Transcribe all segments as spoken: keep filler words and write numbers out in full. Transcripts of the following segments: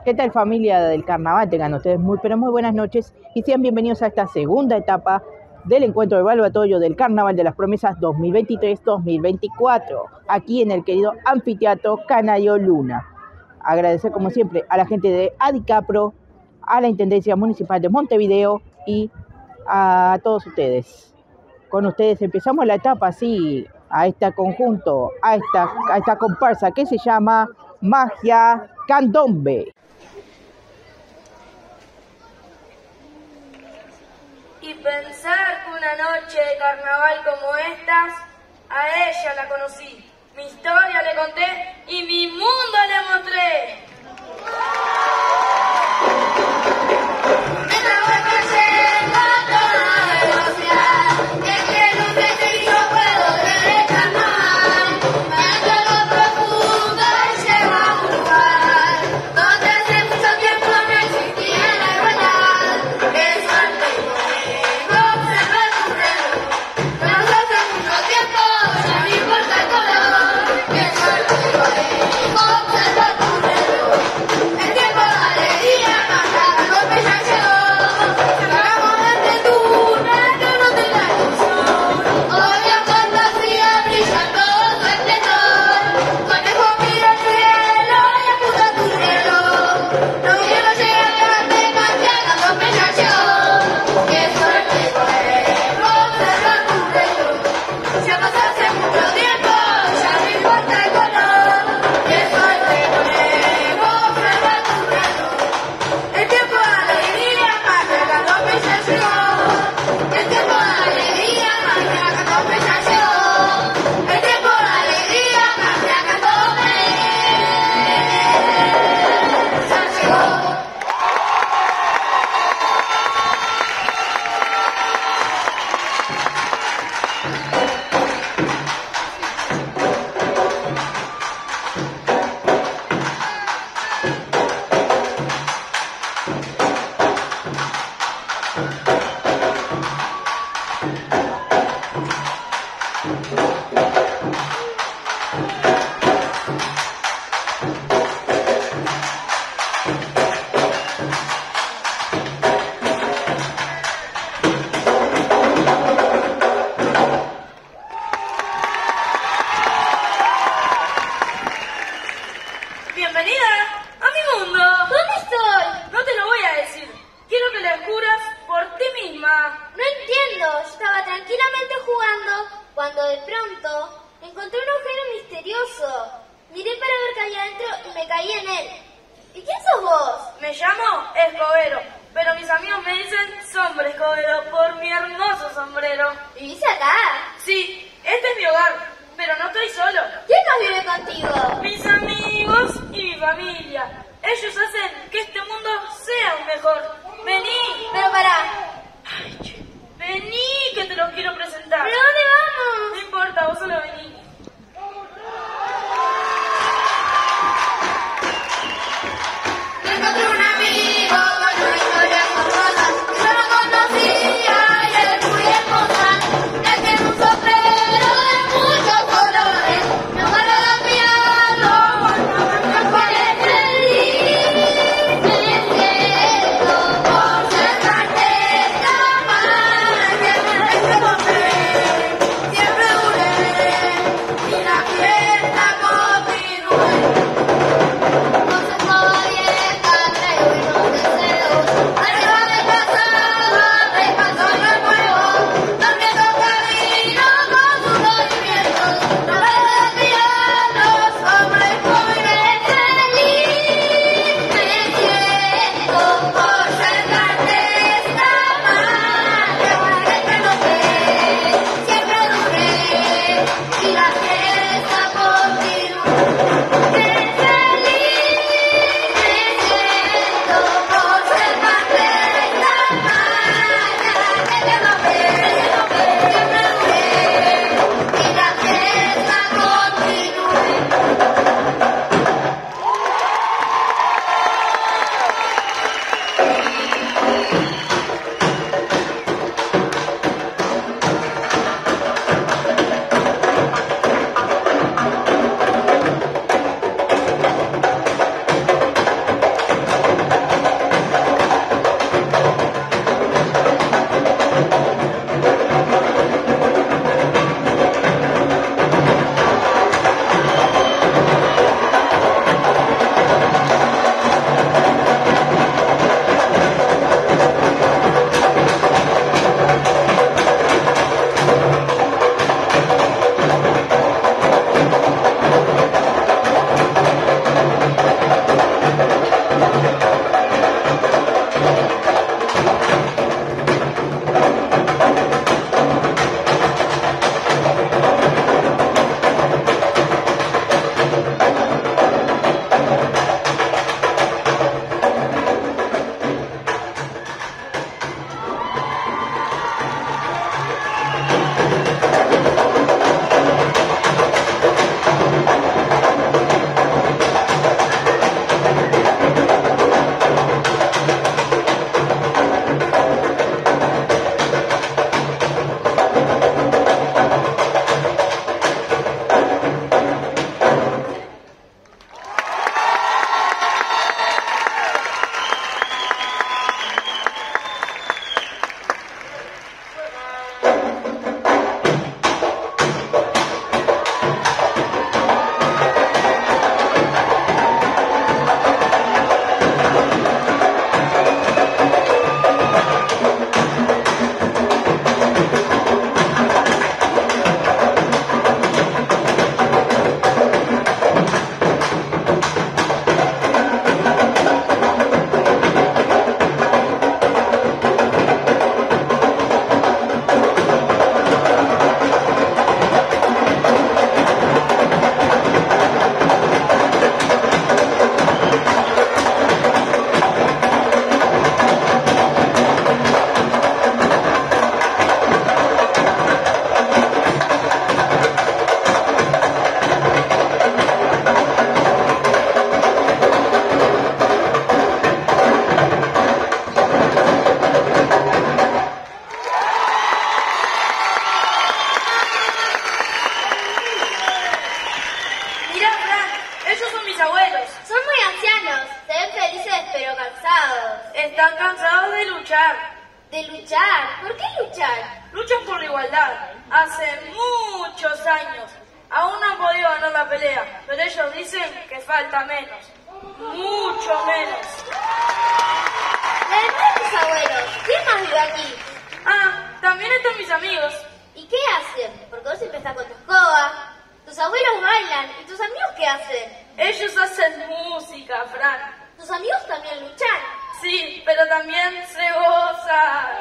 ¿Qué tal, familia del carnaval? Tengan ustedes muy, pero muy buenas noches y sean bienvenidos a esta segunda etapa del encuentro evaluatorio del Carnaval de las Promesas dos mil veintitrés dos mil veinticuatro, aquí en el querido Anfiteatro Canario Luna. Agradecer como siempre a la gente de Adicapro, a la Intendencia Municipal de Montevideo y a todos ustedes. Con ustedes empezamos la etapa así, a este conjunto, a esta, a esta comparsa que se llama Magia Candombe. Y pensar que una noche de carnaval como estas, a ella la conocí, mi historia le conté y mi mundo le mostré. Cuando de pronto encontré un agujero misterioso. Miré para ver qué había adentro y me caí en él. ¿Y quién sos vos? Me llamo Escobero, pero mis amigos me dicen Sombra Escobero por mi hermoso sombrero. ¿Vivís acá? Sí, este es mi hogar, pero no estoy solo. ¿Quién más vive contigo? Mis amigos y mi familia. Ellos hacen que este mundo sea un mejor. Vení. Pero pará. Ay, che. Vení, que te los quiero presentar. ¿Pero dónde vamos? No importa, vos solo vení. Encontré un amigo con una historia hermosa. Yo lo conocía y él es muy hermosa. Él tiene un sombrero de muchos colores. No para el piano, no para el feliz. Me siento por ser artista más. Siempre duré. Están cansados de luchar. ¿De luchar? ¿Por qué luchar? Luchan por la igualdad. Hace muchos años. Aún no han podido ganar la pelea, pero ellos dicen que falta menos. Mucho menos. Además de tus abuelos, ¿quién más vive aquí? Ah, también están mis amigos. ¿Y qué hacen? Porque vos siempre estás con tu escoba. Tus abuelos bailan. ¿Y tus amigos qué hacen? Ellos hacen música, Fran. ¿Tus amigos también luchan? Sí, pero también se gozan.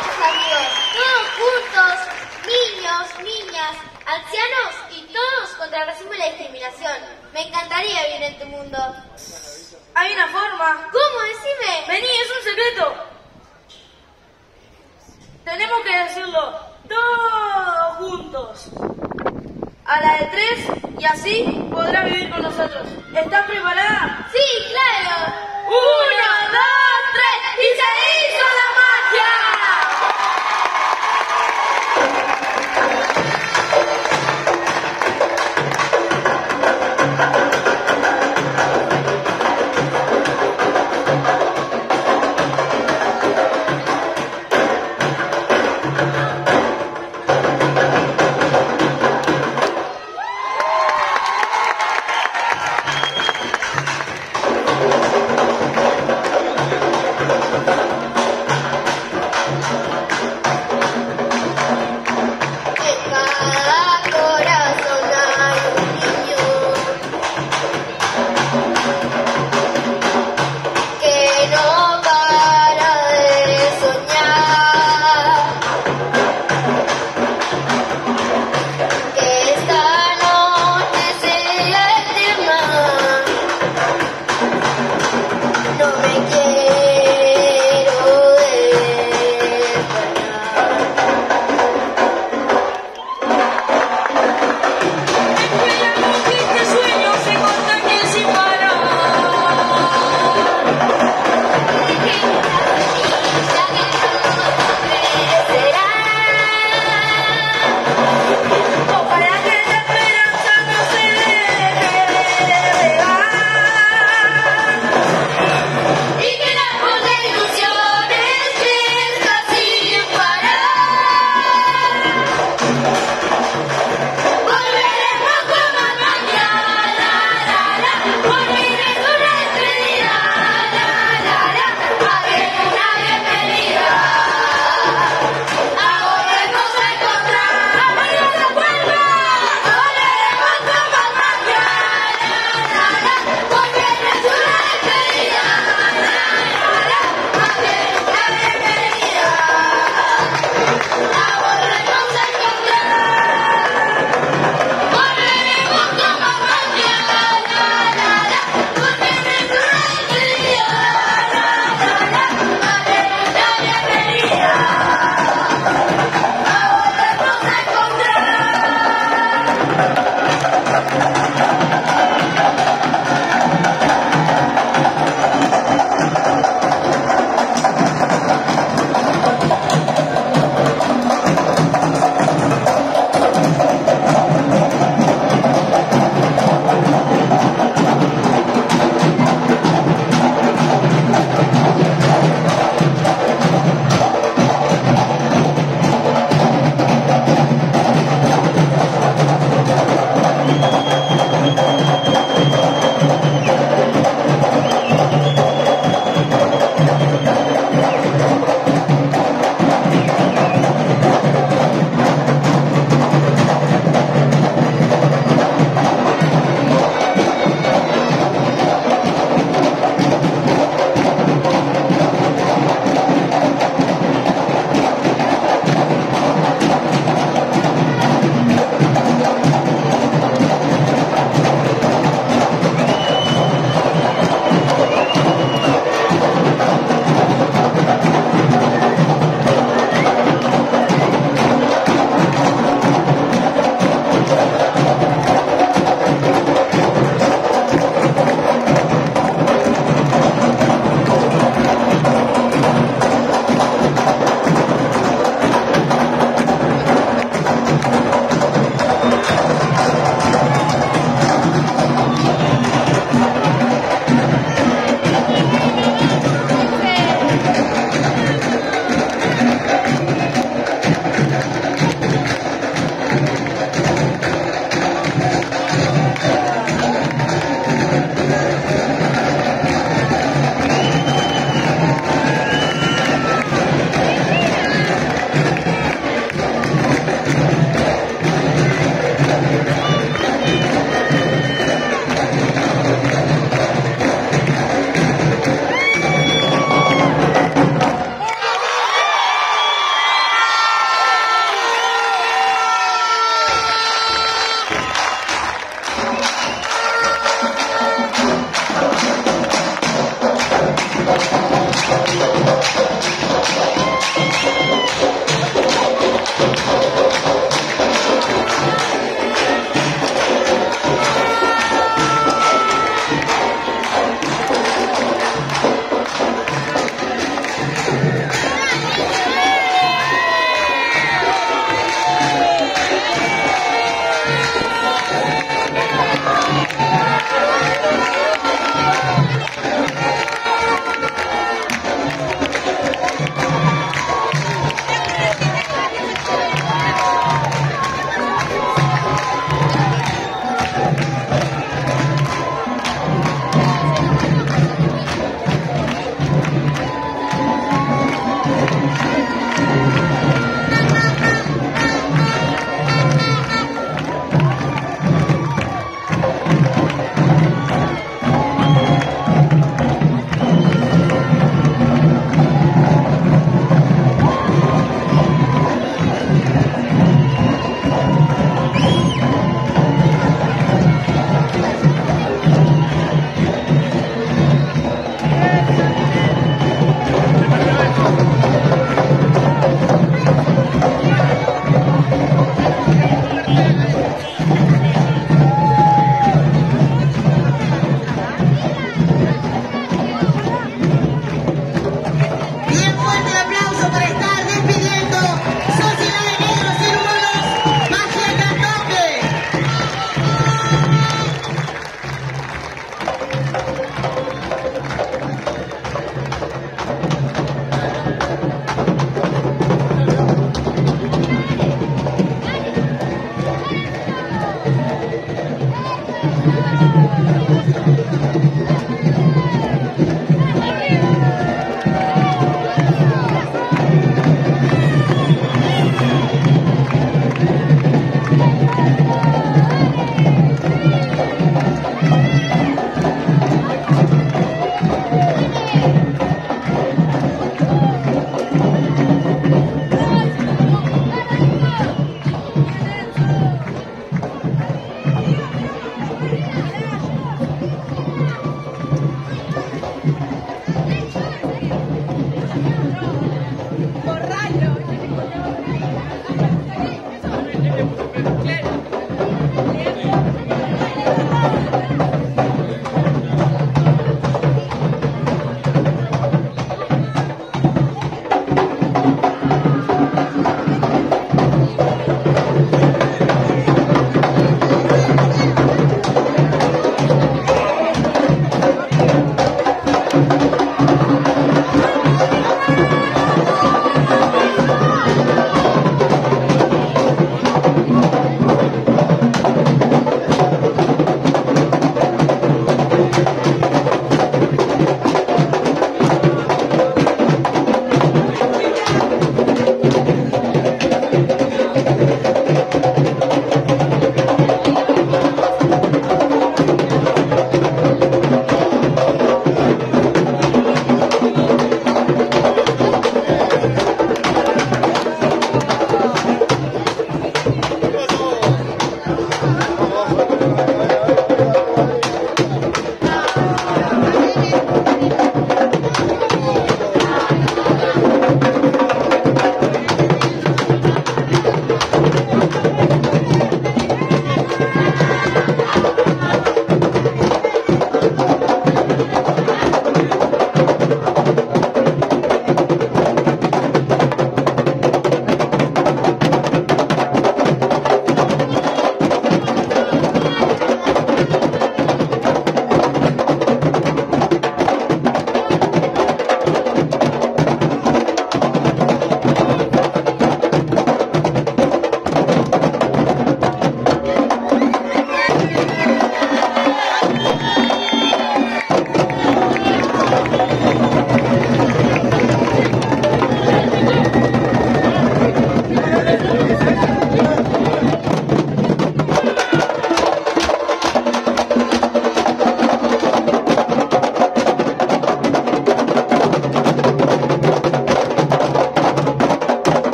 ancianos y todos con contra el racismo y la discriminación. Me encantaría vivir en tu mundo. Hay una forma. ¿Cómo? Decime. Vení, es un secreto. Tenemos que decirlo todos juntos. A la de tres y así podrá vivir con nosotros. ¿Estás preparada? Sí, claro. Uno, dos, tres y se hizo la magia.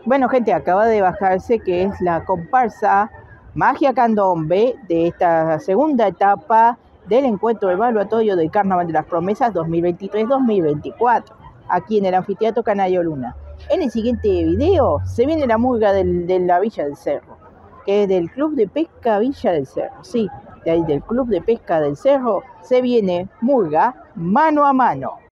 Bueno, gente, acaba de bajarse que es la comparsa Magia Candombe de esta segunda etapa del encuentro evaluatorio del Carnaval de las Promesas dos mil veintitrés dos mil veinticuatro, aquí en el Anfiteatro Canario Luna. En el siguiente video se viene la murga del, de la Villa del Cerro, que es del Club de Pesca Villa del Cerro. Sí, de ahí del Club de Pesca del Cerro se viene murga mano a mano.